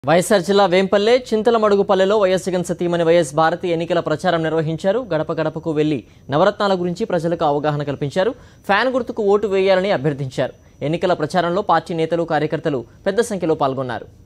వైఎస్ఆర్ జిల్లా వేంపల్లె చింతలమడుగుపల్లెలో వైఎస్ జగన్ సతీమణి Y.S.Bharathi ఎన్నికల ప్రచారం నిర్వహించారు. గడప గడపకు వెళ్లి నవరత్నాల గురించి ప్రజలకు అవగాహన కల్పించారు. ఫ్యాన్ గుర్తుకు ఓటు వేయాలని అభ్యర్థించారు. ఎన్నికల ప్రచారంలో పార్టీ నేతలు కార్యకర్తలు పెద్ద సంఖ్యలో పాల్గొన్నారు.